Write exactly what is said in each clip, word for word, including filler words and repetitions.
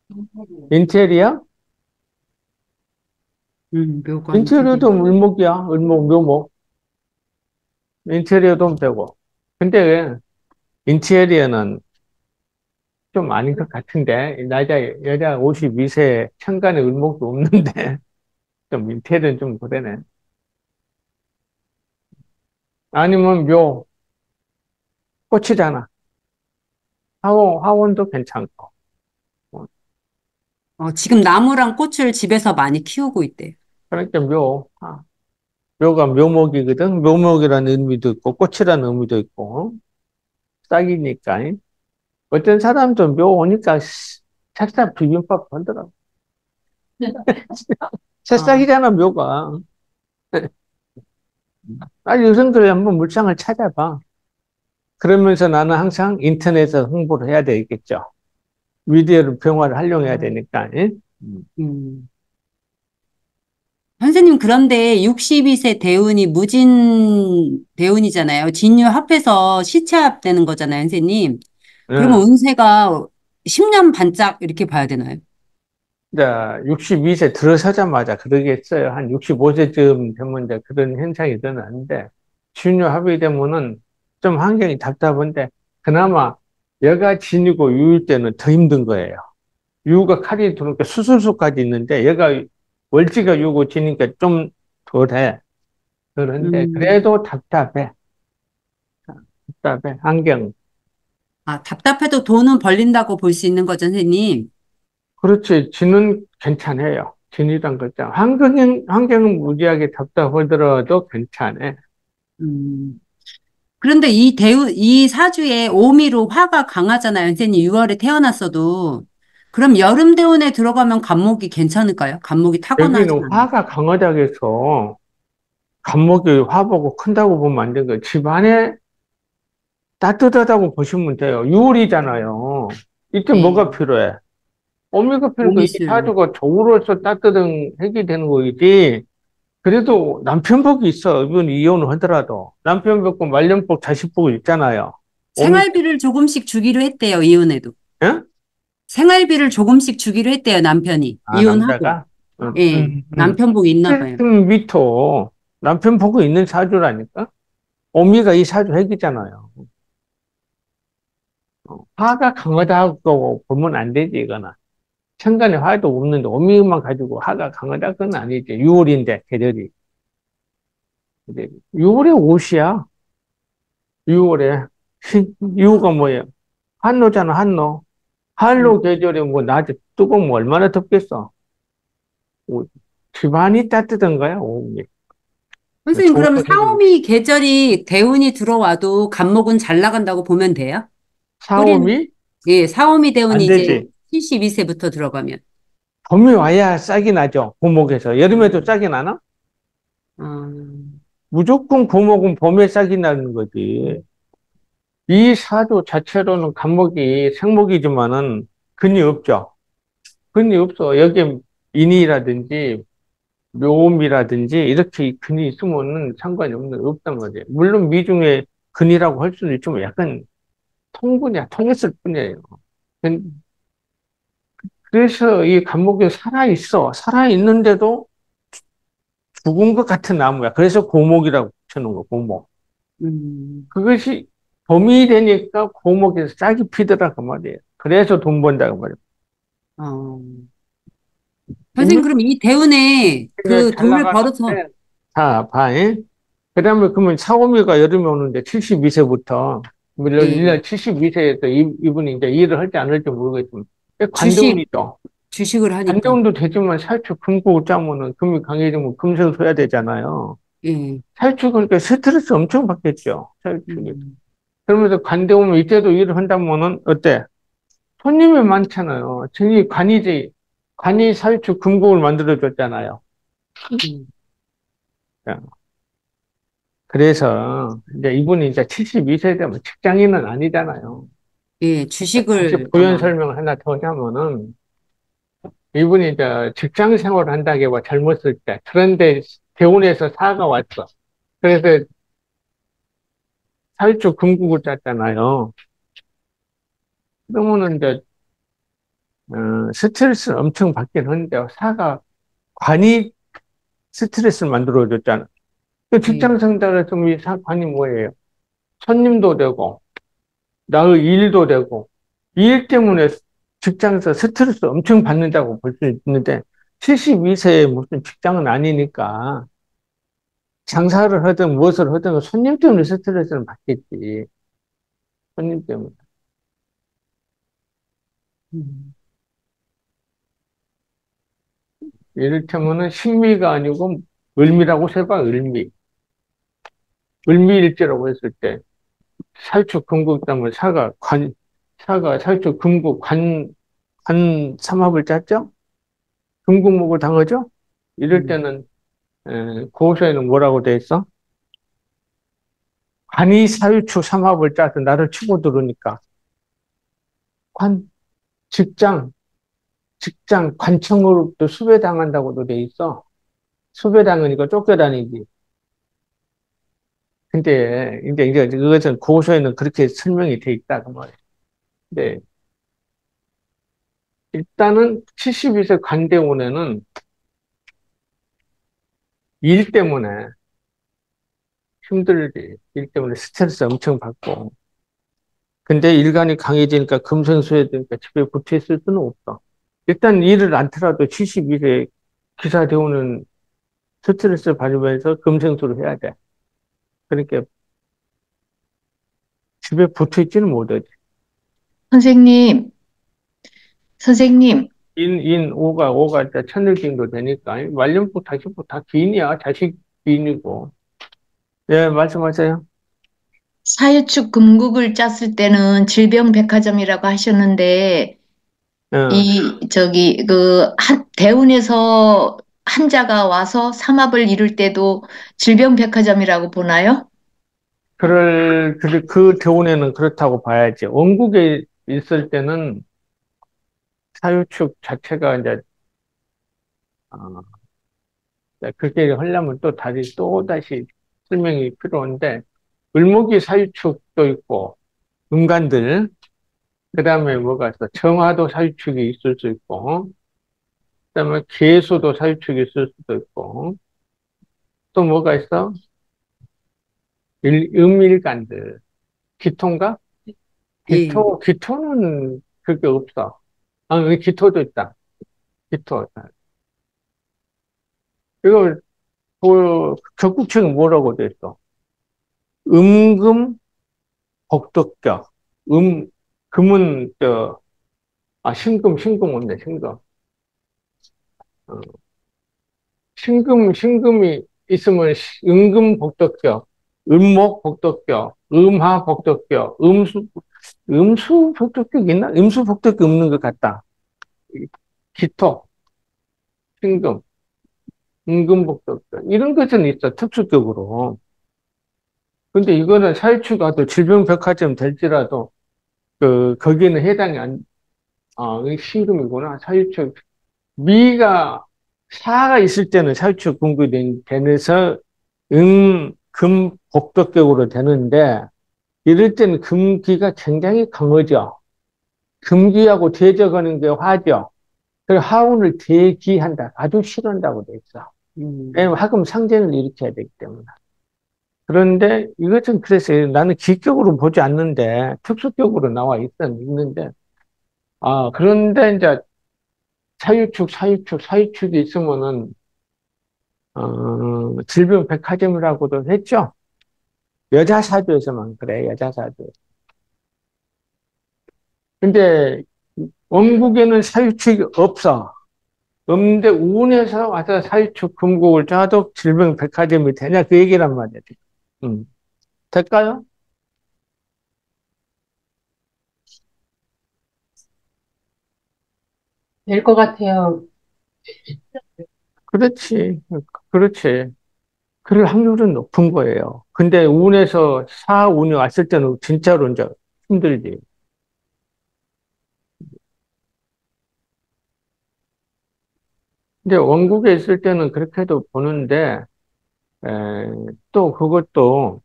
인테리어? 음, 묘가 인테리어. 인테리어도 을목이야. 을목, 묘목. 인테리어도 되고. 근데 인테리어는 좀 아닌 것 같은데, 여자, 여자 오십이 세 천간에 을목도 없는데, 좀 인테리어는 좀 그러네. 아니면 묘, 꽃이잖아. 화원, 화원도 괜찮고. 어, 어, 지금 나무랑 꽃을 집에서 많이 키우고 있대요. 그러니까 묘, 아, 묘가 묘목이거든. 묘목이라는 의미도 있고, 꽃이라는 의미도 있고, 싹이니까. 어떤 사람도 묘 오니까 새싹 비빔밥 하더라고. 아, 새싹이잖아, 묘가. 아, 요즘 그래, 한번 물상을 찾아봐. 그러면서 나는 항상 인터넷에서 홍보를 해야 되겠죠. 미디어를 병화를 활용해야 되니까. 예? 음. 음. 선생님, 그런데 육십이 세 대운이 무진 대운이잖아요. 진유 합해서 시차합 되는 거잖아요, 선생님. 그러면 예. 운세가 십 년 반짝 이렇게 봐야 되나요? 자, 육십이 세 들어서자마자 그러겠어요. 한 육십오 세쯤 되면 이제 그런 현상이 일어나는데, 신유합이 되면은 좀 환경이 답답한데, 그나마 여가 진이고 유일 때는 더 힘든 거예요. 유가 칼이 들어오니까 수술수까지 있는데, 얘가 월지가 유고 지니까 좀 덜해. 그런데, 음, 그래도 답답해. 답답해. 환경. 아, 답답해도 돈은 벌린다고 볼 수 있는 거죠, 선생님. 그렇지. 지는 괜찮아요. 진이란 거죠. 환경은, 환경은 무지하게 답답하더라도 괜찮아. 음. 그런데 이 대운, 이 사주에 오미로 화가 강하잖아요, 선생님. 유월에 태어났어도. 그럼 여름 대운에 들어가면 간목이 괜찮을까요? 간목이 타고나진 여기는 않아요. 화가 강하다고 해서 갑목이 화보고 큰다고 보면 안 되는 거예요. 집안에 따뜻하다고 보시면 돼요. 유월이잖아요. 이때 뭐가 네. 필요해? 오미가 필요해. 이 오미술. 사주가 조우로서 따뜻한 핵이 되는 거이지. 그래도 남편 복이 있어. 이분 이혼을 하더라도. 남편 복고 말년 복, 자식 복이 있잖아요. 오미, 생활비를 조금씩 주기로 했대요, 이혼해도. 예? 생활비를 조금씩 주기로 했대요, 남편이. 아, 이혼하고. 남자가? 음, 예. 음, 음. 남편 복이 있나 봐요. 음, 미토. 남편 복이 있는 사주라니까? 오미가 이 사주 핵이잖아요. 어, 화가 강하다고 보면 안 되지, 이거는. 천간에 화도 없는데 오미만 가지고 화가 강하다, 그건 아니지. 유월인데, 계절이. 근데 유월에 옷이야. 유월에. 유가 뭐예요? 한노잖아, 한노. 음. 한로 계절에 뭐, 낮에 뜨거우면 얼마나 덥겠어. 오, 집안이 따뜻한 거야, 오미. 선생님, 좋은 그러면 거 해주고. 사오미 계절이 대운이 들어와도 간목은 잘 나간다고 보면 돼요? 뿌리는, 사오미? 예, 사오미 대운이 안 이제 되지. 칠십이 세부터 들어가면. 봄이 와야 싹이 나죠, 고목에서. 여름에도 싹이 나나? 음, 무조건 고목은 봄에 싹이 나는 거지. 이 사주 자체로는 간목이 생목이지만은 근이 없죠. 근이 없어. 여기 인이라든지 묘음이라든지 이렇게 근이 있으면은 상관이 없는, 없단 말이에요. 물론 미중에 근이라고 할 수는 있지만 약간 통분이야, 통했을 뿐이에요. 근- 그래서 이 간목이 살아있어. 살아있는데도 죽은 것 같은 나무야. 그래서 고목이라고 붙여놓은 거, 고목. 음, 그것이 봄이 되니까 고목에서 싹이 피더라, 그 말이에요. 그래서 돈 번다고 말이에요. 어. 선생님, 그럼 이 대운에 이제 그 잘 돈을 벌어서, 나가는데, 자, 봐, 잉? 그 다음에 그러면 사오미가 여름에 오는데 칠십이 세부터, 물론 예, 일 년 칠십이 세에서 이분이 이제 일을 할지 안 할지 모르겠지만, 주식, 관대운이죠. 주식을 하니까. 관대운도 되지만 살축 금고 짜면은 금이 강해지면 금세 써야 되잖아요. 예, 살축 그러니까 스트레스 엄청 받겠죠. 살축이. 음, 그러면서 관대운은 이때도 일을 한다면은 어때? 손님이 많잖아요. 저기 관이지, 관이 살축 금고를 만들어줬잖아요. 음. 그래서 이제 이분이 이제 칠십이 세 되면 직장인은 아니잖아요. 예, 다시 주식을 부연 아마, 설명을 하나 더 하면은 이분이 이제 직장 생활을 한다기보다 젊었을 때 그런데 대운에서 사가 왔어. 그래서 살쭉 금국을 짰잖아요. 그러면은 이제 어, 스트레스를 엄청 받긴 하는데 사가 관이 스트레스를 만들어줬잖아. 그 네. 직장 생활에서 이 사관이 뭐예요? 손님도 되고, 나의 일도 되고, 이 일 때문에 직장에서 스트레스 엄청 받는다고 볼 수 있는데, 칠십이 세에 무슨 직장은 아니니까, 장사를 하든 무엇을 하든 손님 때문에 스트레스를 받겠지. 손님 때문에. 음. 이를테면은 신미가 아니고 을미라고 세봐, 을미. 을미일지라고 했을 때, 살축 금국 때문에 사가 관, 사가 살축 금국 관, 관 삼합을 짰죠? 금국목을 당하죠? 이럴 음. 때는, 에, 고서에는 뭐라고 돼 있어? 관이 사유축 삼합을 짜서 나를 치고 들어오니까, 관, 직장, 직장, 관청으로부터 수배당한다고도 돼 있어. 수배당하니까 쫓겨다니지. 근데, 이제, 이제, 그것은 고서에는 그렇게 설명이 돼 있다, 그 말이야. 근데, 일단은 칠십이 세 관대원에는 일 때문에 힘들지. 일 때문에 스트레스 엄청 받고. 근데 일간이 강해지니까 금생수해지니까 집에 붙어 있을 수는 없어. 일단 일을 않더라도 칠십이 세 기사 대우는 스트레스 받으면서 금생수를 해야 돼. 그러니까 집에 붙어 있지는 못하지. 선생님, 선생님, 인, 인, 오가, 오가 천일경도 되니까. 말년부, 다시부 다 기인이야. 자식 기인이고. 예, 말씀하세요. 사유축 금국을 짰을 때는 질병백화점이라고 하셨는데, 어, 이, 저기, 그, 한, 대운에서 한자가 와서 삼합을 이룰 때도 질병백화점이라고 보나요? 그럴, 그, 그 대운에는 그렇다고 봐야지. 원국에 있을 때는 사유축 자체가 이제, 어, 그렇게 하려면 또 다시 또 다시 설명이 필요한데, 을목이 사유축도 있고, 음간들, 그 다음에 뭐가 있어? 정화도 사유축이 있을 수 있고, 그 다음에 계수도 사유축이 있을 수도 있고, 또 뭐가 있어? 일, 음일간들, 기토인가? 예. 기토, 기토는 그게 없어. 아, 여기 기토도 있다. 기토. 이거, 그, 적국책은 뭐라고 돼 있어? 음금 복덕격. 음, 금은, 저, 아, 신금, 신금 온네, 신금. 어, 신금, 신금이 있으면 시- 음금 복덕격, 음목 복덕격, 음하 복덕격, 음수, 음수 복덕격 있나? 음수 복덕격 없는 것 같다. 기토, 신금, 음금 복덕격. 이런 것은 있어, 특수격으로. 근데 이거는 사유추가 또 질병백화점 될지라도, 그, 거기에는 해당이 안, 아, 이게 신금이구나. 사유축. 미가, 사가 있을 때는 사유축 분급이 되면서 음, 금, 복덕격으로 되는데, 이럴 때는 금기가 굉장히 강하죠. 금기하고 대적하는 게 화죠. 그래서 화운을 대기한다. 아주 싫어한다고 돼 있어. 음. 왜냐면 화금 상전을 일으켜야 되기 때문에. 그런데 이것은 그래서 나는 기격으로 보지 않는데, 특수격으로 나와 있, 있는데, 아, 그런데 이제 사유축, 사유축, 사유축이 있으면은, 어, 질병백화점이라고도 했죠. 여자 사주에서만 그래, 여자 사주. 근데 원국에는 사유축이 없어. 없는데 운에서 와서 사유축 금국을 짜도 질병백화점이 되냐 그 얘기란 말이야. 음. 될까요? 될 것 같아요. 그렇지. 그렇지. 그럴 확률은 높은 거예요. 근데 운에서 사운이 왔을 때는 진짜로 이제 힘들지. 근데 원국에 있을 때는 그렇게도 보는데, 에, 또 그것도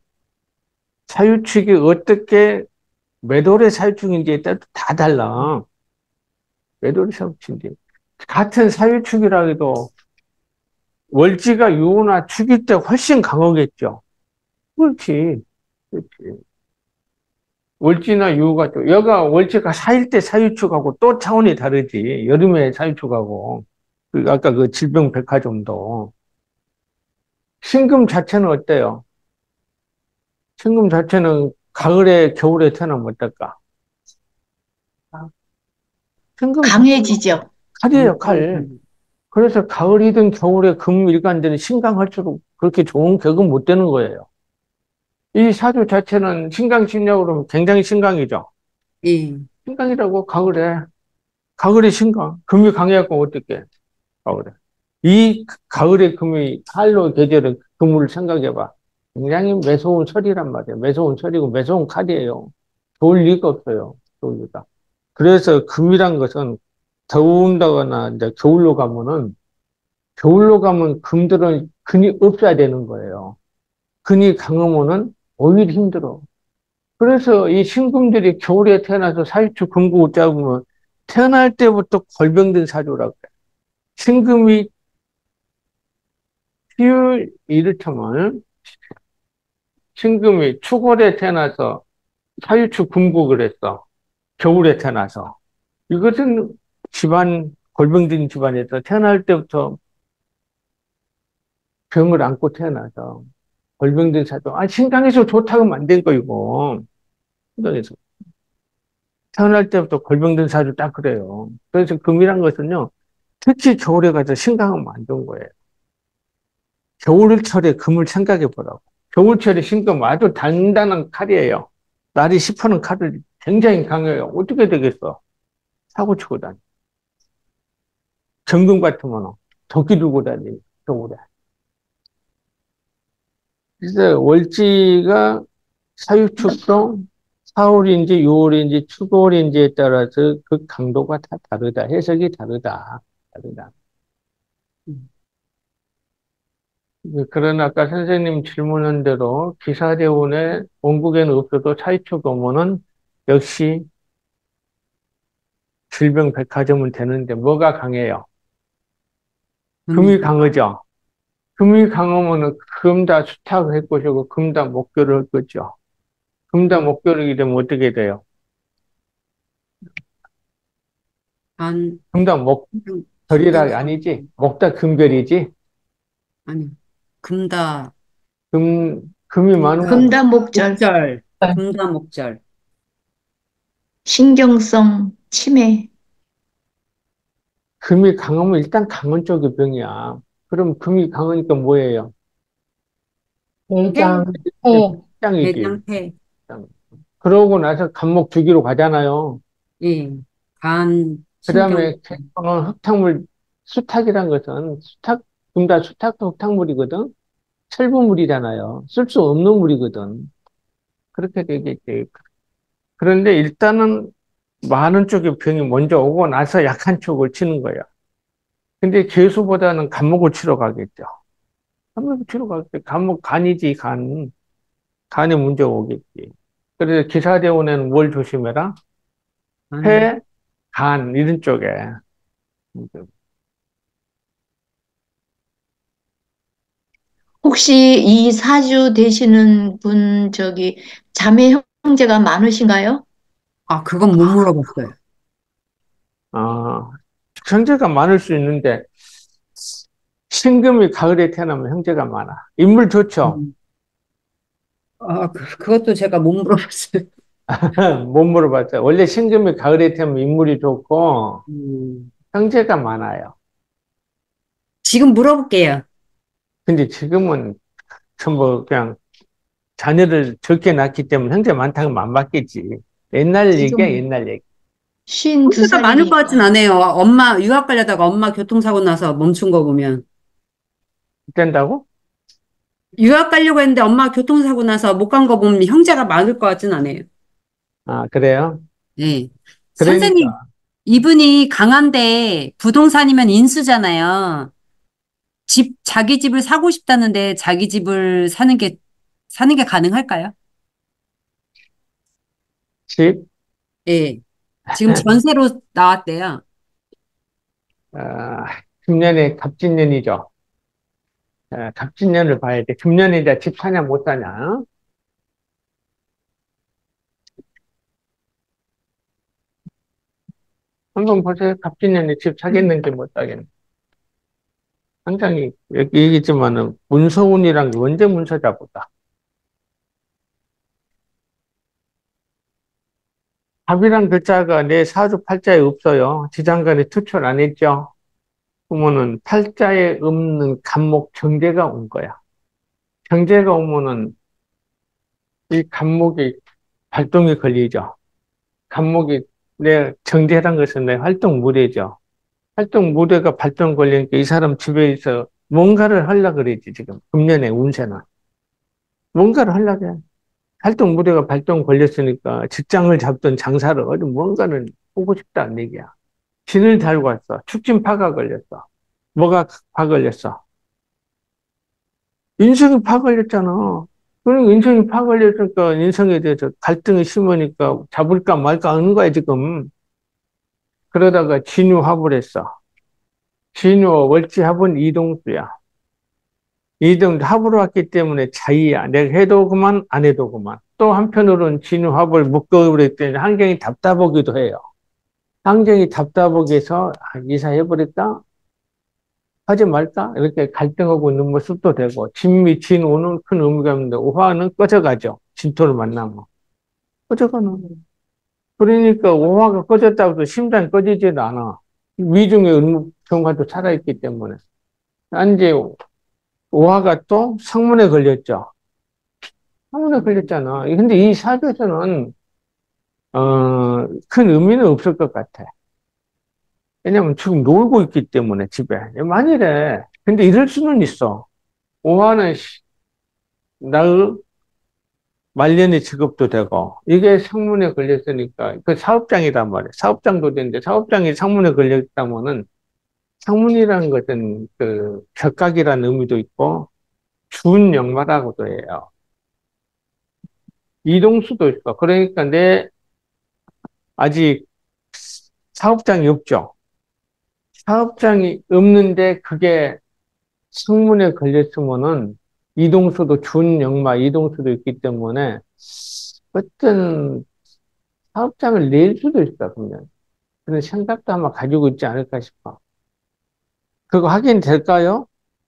사유축이 어떻게 매도의 사유축인지에 따라 다 달라. 외돌이 사고친지. 같은 사유축이라 해도 월지가 유나 축일 때 훨씬 강하겠죠. 그렇지. 그렇지. 월지나 유가 또, 여가 월지가 사일 때 사유축하고 또 차원이 다르지. 여름에 사유축하고. 그 아까 그 질병백화점도. 신금 자체는 어때요? 신금 자체는 가을에, 겨울에 태어나면 어떨까? 신금 자체는 강해지죠. 칼이에요, 칼. 음, 그래서 가을이든 겨울에 금 일간되는 신강할수록 그렇게 좋은 격은 못 되는 거예요. 이 사주 자체는 신강신약으로 그러면 굉장히 신강이죠. 예. 신강이라고 가을에, 가을에 신강. 금이 강해갖고 어떻게, 가을에. 이 가을에 금이 칼로 계절의 금을 생각해봐. 굉장히 매서운 설이란 말이에요. 매서운 설이고 매서운 칼이에요. 좋을 리가 없어요. 좋을 리가. 그래서 금이란 것은 더운다거나 이제 겨울로 가면은 겨울로 가면 금들은 근이 없어야 되는 거예요. 근이 강하면은 오히려 힘들어. 그래서 이 신금들이 겨울에 태어나서 사유축 금고 잡으면 태어날 때부터 골병든 사주라고 그래. 신금이 피율 이를테면 신금이 축월에 태어나서 사유축 금국을 했어. 겨울에 태어나서. 이것은 집안, 골병든 집안에서 태어날 때부터 병을 안고 태어나서 골병든 사주. 아, 신강에서 좋다고 하면 안 된 거이고. 신강에서. 태어날 때부터 골병든 사주 딱 그래요. 그래서 금이란 것은요, 특히 겨울에 가서 신강하면 안 좋은 거예요. 겨울철에 금을 생각해 보라고. 겨울철에 신금 아주 단단한 칼이에요. 날이 씹히는 칼을 굉장히 강해요. 어떻게 되겠어? 사고 치고 다니. 정금 같으면 도끼 들고 다니, 겨울에. 그래서 월지가 사유축도 사월인지 유월인지 추월인지에 따라서 그 강도가 다 다르다. 해석이 다르다. 다르다. 그러나 아까 선생님 질문한 대로 기사대운에 원국에는 없어도 사유축 오면은 역시 질병백화점은 되는데 뭐가 강해요? 금이 금이. 강하죠. 금이 강하면은 금다 수탁을 할 것이고 금다 목표를 할 거죠. 금다 목표를 되면 어떻게 돼요? 간, 금다 신경, 목별이라 신경성. 아니지? 목다 금별이지? 아니, 금다, 금, 금이 금다, 많으면 금단목절, 목절. 금다, 목절. 신경성 치매, 금이 강하면 일단 강한 쪽의 병이야. 그럼 금이 강하니까 뭐예요? 폐, 대장, 짱이지. 대장, 폐. 그러고 나서 간목 주기로 가잖아요. 예. 간, 그 신경. 다음에 캐논 흙탕물, 수탁이란 것은 수탁, 금다 수탁도 흙탕물이거든. 철분물이잖아요. 쓸 수 없는 물이거든. 그렇게 되겠지. 그런데 일단은 많은 쪽의 병이 먼저 오고 나서 약한 쪽을 치는 거예요. 근데 괴수보다는 간목을 치러 가겠죠. 간목을 치러 가겠죠. 간목, 간이지, 간. 간에 문제가 오겠지. 그래서 기사대원에는 뭘 조심해라? 간, 폐, 간, 이런 쪽에. 혹시 이 사주 되시는 분, 저기, 자매 형제가 많으신가요? 아, 그건 못 물어봤어요. 아, 형제가 많을 수 있는데, 신금이 가을에 태어나면 형제가 많아. 인물 좋죠? 음. 아, 그, 그것도 제가 못 물어봤어요. 못 물어봤어요. 원래 신금이 가을에 태어나면 인물이 좋고, 음. 형제가 많아요. 지금 물어볼게요. 근데 지금은 전부 그냥 자녀를 적게 낳기 때문에 형제 많다고 안 받겠지. 옛날 얘기야, 지금 옛날 얘기. 쉰두 혼자가 많을 것 같진 살이니까. 않아요. 엄마, 유학 가려다가 엄마 교통사고 나서 멈춘 거 보면. 된다고? 유학 가려고 했는데 엄마 교통사고 나서 못 간 거 보면 형제가 많을 것 같진 않아요. 아, 그래요? 네. 선생님, 그러니까. 이분이 강한데 부동산이면 인수잖아요. 집, 자기 집을 사고 싶다는데 자기 집을 사는 게, 사는 게 가능할까요? 집, 예. 지금 전세로 나왔대요. 아, 금년에 갑진년이죠. 아, 갑진년을 봐야 돼. 금년에 이제 집 사냐 못 사냐. 한번 보세요. 갑진년에 집 사겠는지 못 사겠는지. 항상 이- 여기 얘기했지만은 문서운이란 게 언제 문서자 보다. 갑이란 글자가 내 사주 팔자에 없어요. 지장간에 투철 안 했죠. 그러면은 팔자에 없는 간목 정제가 온 거야. 정제가 오면은 이 간목이 발동이 걸리죠. 간목이 내 정제란 것은 내 활동 무대죠. 활동 무대가 발동 걸리니까 이 사람 집에 있어 뭔가를 하려고 그러지, 지금. 금년에 운세는. 뭔가를 하려고 해. 활동 무대가 발동 걸렸으니까 직장을 잡든 장사를 어디 뭔가를 보고 싶다는 얘기야. 진을 달고 왔어. 축진파가 걸렸어. 뭐가 파 걸렸어? 인성이 파 걸렸잖아. 그러니까 인성이 파 걸렸으니까 인성에 대해서 갈등이 심으니까 잡을까 말까 하는 거야, 지금. 그러다가 진유합을 했어. 진유와 월지합은 이동수야. 이동 합으로 왔기 때문에 자의야. 내가 해도 그만, 안 해도 그만. 또 한편으로는 진유합을 묶어버렸기 때문에 환경이 답답하기도 해요. 환경이 답답하게서 아, 이사해버릴까? 하지 말까? 이렇게 갈등하고 있는 모습도 되고, 진미, 진오는 큰 의미가 있는데, 오화는 꺼져가죠. 진토를 만나면. 꺼져가는. 그러니까 오화가 꺼졌다고 해서 심장이 꺼지지도 않아. 위중의 의무 경과도 살아있기 때문에. 이제 오화가 또 상문에 걸렸죠. 상문에 걸렸잖아. 근데 이 사주에서는, 어, 큰 의미는 없을 것 같아. 왜냐면 지금 놀고 있기 때문에 집에. 만일에, 근데 이럴 수는 있어. 오화는 나의 말년의 직업도 되고, 이게 상문에 걸렸으니까, 그 사업장이란 말이야. 사업장도 되는데, 사업장이 상문에 걸렸다면은, 상문이라는 것은 그 격각이라는 의미도 있고, 준역마라고도 해요. 이동수도 있어. 그러니까 내 아직 사업장이 없죠. 사업장이 없는데 그게 상문에 걸렸으면은 이동수도 준역마 이동수도 있기 때문에 어떤 사업장을 낼 수도 있어, 그러면. 그런 생각도 아마 가지고 있지 않을까 싶어. 그거 확인될까요?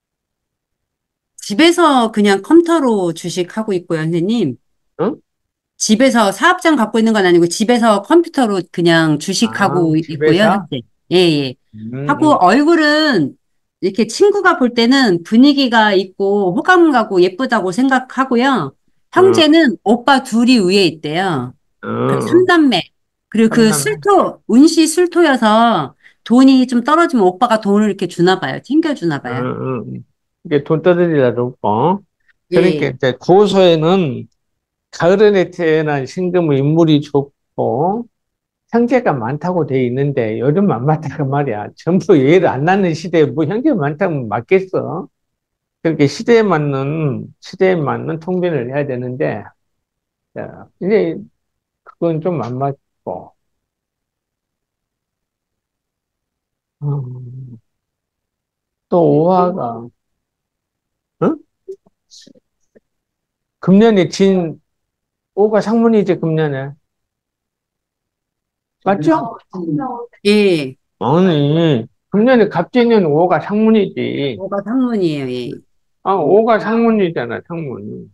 집에서 그냥 컴퓨터로 주식하고 있고요, 선생님. 응? 집에서 사업장 갖고 있는 건 아니고 집에서 컴퓨터로 그냥 아, 주식하고 있고요, 집에서? 현재. 예, 예. 음, 하고 음, 얼굴은 이렇게 친구가 볼 때는 분위기가 있고 호감 가고 예쁘다고 생각하고요. 음, 형제는 오빠 둘이 위에 있대요. 음, 그 음. 삼남매. 그리고 그 삼남매. 술토, 운시 술토여서 돈이 좀 떨어지면 오빠가 돈을 이렇게 주나 봐요. 챙겨주나 음, 봐요. 음. 이게 돈 떨어지라도 없고. 그러니까 예. 이제 고소에는 가을에 태어난 신금의 인물이 좋고, 형제가 많다고 돼 있는데, 요즘 안 많다고 말이야. 전부 얘를 안 낳는 시대에 뭐 형제가 많다면 맞겠어? 그렇게 시대에 맞는, 시대에 맞는 통변을 해야 되는데, 자, 이제 그건 좀 안 맞고, 음, 또 오화가, 응? 금년에 진, 오가 상문이지, 금년에. 맞죠? 예. 아니, 금년에 갑진년 오가 상문이지. 뭐가 상문이에요, 예. 아, 오가 상문이잖아, 상문.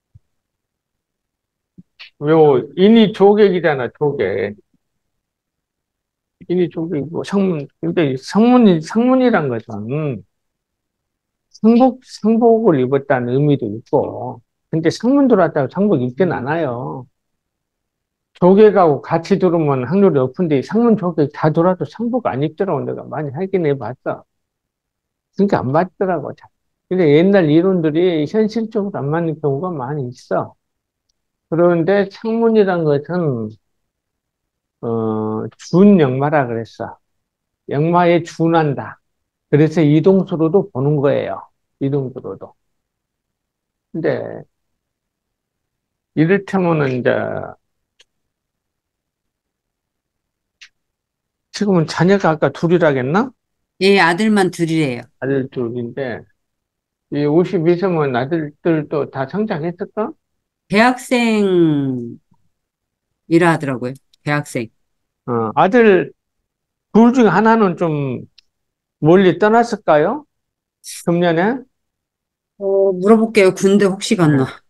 요, 인이 조객이잖아, 조객. 인이 조객이고, 상문. 근데 상문이, 상문이란 것은 상복, 상복을 입었다는 의미도 있고, 근데 상문 들어왔다고 상복 입진 않아요. 조객하고 같이 들어오면 확률이 높은데, 상문 조객 다 돌아도 상복 안 입더라고, 내가 많이 하긴 해봤어. 그러니까 안 맞더라고. 잘. 근데 옛날 이론들이 현실적으로 안 맞는 경우가 많이 있어. 그런데 창문이란 것은 어, 준역마라 그랬어. 역마에 준한다. 그래서 이동수로도 보는 거예요. 이동수로도. 근데 이를테면은 이제 지금은 자녀가 아까 둘이라겠나? 예, 아들만 둘이래요. 아들 둘인데, 이 오십이 세면 아들들도 다 성장했을까? 대학생이라 하더라고요. 대학생. 어, 아들 둘 중 하나는 좀 멀리 떠났을까요? 금년에? 어, 물어볼게요. 군대 혹시 갔나? 네.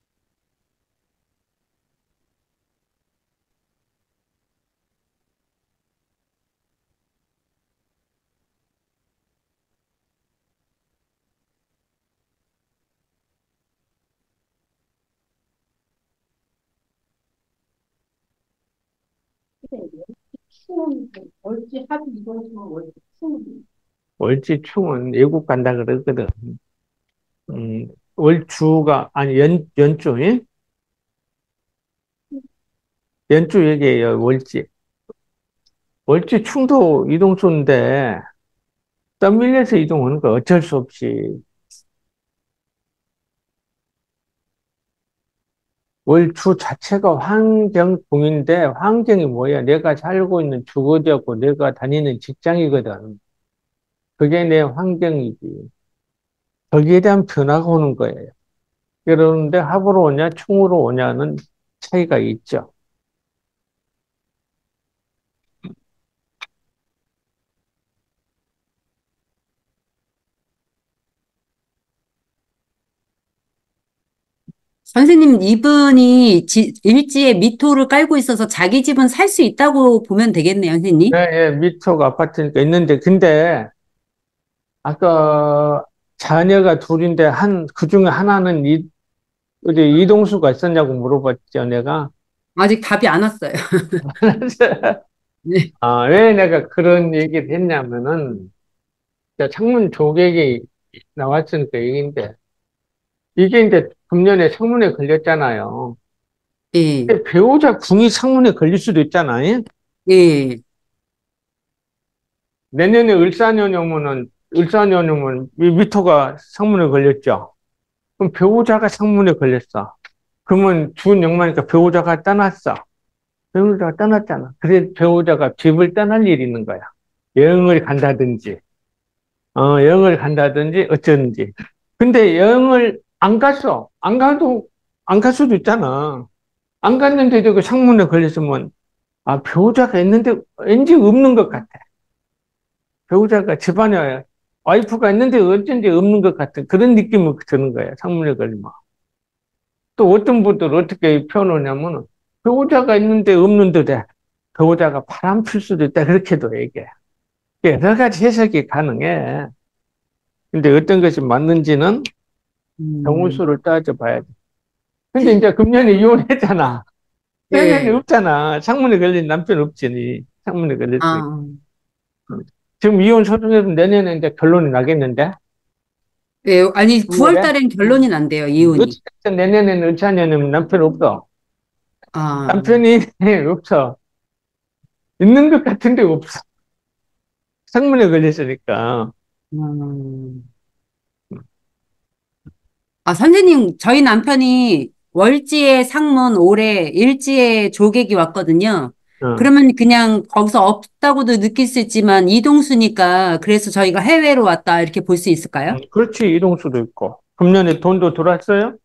월지충은 외국 간다 그러거든. 음, 월주가, 아니, 연, 연주, 예? 연주 얘기예요, 월지. 월지충도 이동수인데, 떠밀려서 이동하는 거 어쩔 수 없이. 월주 자체가 환경궁인데, 환경이 뭐야? 내가 살고 있는 주거지였고, 내가 다니는 직장이거든. 그게 내 환경이지. 거기에 대한 변화가 오는 거예요. 그러는데 합으로 오냐, 충으로 오냐는 차이가 있죠. 선생님, 이분이 지- 일지에 미토를 깔고 있어서 자기 집은 살 수 있다고 보면 되겠네요, 선생님. 예, 예, 미토가 아파트니까 있는데, 근데, 아까 자녀가 둘인데, 한, 그 중에 하나는 이, 어디 이동수가 있었냐고 물어봤죠, 내가. 아직 답이 안 왔어요. 네. 아, 왜 내가 그런 얘기를 했냐면은, 자, 창문 조객이 나왔으니까 얘기인데, 이게 이제 금년에 창문에 걸렸잖아요. 예, 근데 배우자 궁이 창문에 걸릴 수도 있잖아요. 예, 내년에 을사년이 오면은, 을사년이 오면 이 미토가 창문에 걸렸죠. 그럼 배우자가 창문에 걸렸어. 그러면 준 역마니까 배우자가 떠났어. 배우자가 떠났잖아. 그래 배우자가 집을 떠날 일이 있는 거야. 여행을 간다든지, 어, 여행을 간다든지, 어쩌든지. 근데 여행을 안 갔어. 안 가도, 안 갈 수도 있잖아. 안 갔는데도 그 창문에 걸렸으면, 아, 배우자가 있는데 왠지 없는 것 같아. 배우자가 집안에 와이프가 있는데 어쩐지 없는 것 같은 그런 느낌이 드는 거야. 창문에 걸리면. 또 어떤 분들 어떻게 표현하냐면, 배우자가 있는데 없는데 돼. 배우자가 바람 필 수도 있다. 그렇게도 얘기해. 여러 가지 해석이 가능해. 근데 어떤 것이 맞는지는 음, 경우수를 따져봐야 돼. 근데 이제 금년에 이혼했잖아. 내년에 예, 없잖아. 창문에 걸린 남편 없지. 창문에 걸렸으니까. 아, 지금 이혼 소송에서 내년에 이제 결론이 나겠는데? 예, 아니, 구월 구월에? 달엔 결론이 난대요, 이혼이. 어쨌든 내년에는 을차년이면 남편 없어. 아, 남편이 없어. 있는 것 같은데 없어. 창문에 걸렸으니까. 음. 아, 선생님, 저희 남편이 월지에 상문, 올해 일지에 조객이 왔거든요. 어. 그러면 그냥 거기서 없다고도 느낄 수 있지만 이동수니까 그래서 저희가 해외로 왔다 이렇게 볼 수 있을까요? 음, 그렇지, 이동수도 있고. 금년에 돈도 들어왔어요?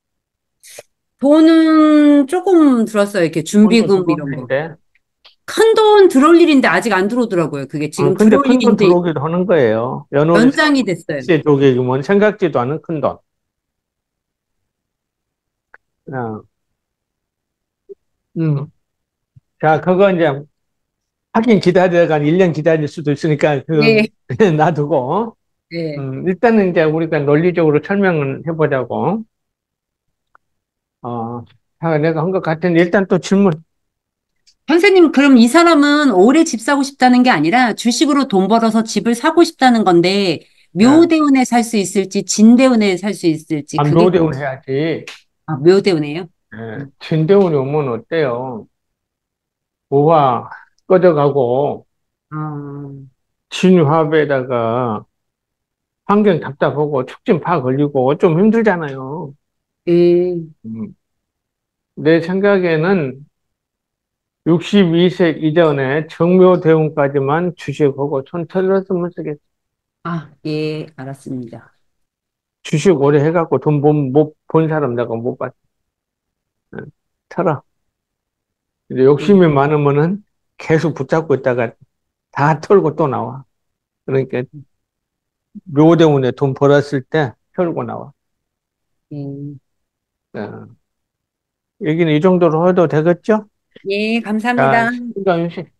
돈은 조금 들었어요. 이렇게 돈도 준비금 이런 거. 들어오는데. 큰 돈 들어올 일인데 아직 안 들어오더라고요. 그게 어, 지금 근데 들어올 큰 돈 일인데 들어오기도 하는 거예요. 연월에 연장이 됐어요. 세 조개이면 생각지도 않은 큰 돈. 어, 음. 자, 그거 이제 하긴 기다려가 일 년 기다릴 수도 있으니까 그건 네. 놔두고, 네. 음, 일단은 이제 우리가 논리적으로 설명을 해보자고. 어, 자, 내가 한 것 같은데 일단 또 질문. 선생님, 그럼 이 사람은 오래 집 사고 싶다는 게 아니라 주식으로 돈 벌어서 집을 사고 싶다는 건데, 예. 묘대운에 살 수 있을지, 진대운에 살 수 있을지, 아, 그게, 궁- 묘대운 해야지. 아, 묘대운이에요? 예. 진대운이 오면 어때요? 오화 꺼져가고, 아, 진화합에다가 환경 답답하고 촉진파 걸리고 좀 힘들잖아요. 예. 음, 내 생각에는 육십이 세 이전에 정묘대운까지만 주식하고 손 털었으면 쓰겠어. 아, 예, 알았습니다. 주식 오래 해갖고 돈 본, 못, 본 사람 내가 못 봤, 응, 털어. 근데 예, 욕심이 많으면은 계속 붙잡고 있다가 다 털고 또 나와. 그러니까 묘대운에 돈 벌었을 때 털고 나와. 예, 어, 여기는 이 정도로 해도 되겠죠? 예, 자, 감사합니다. 그러니까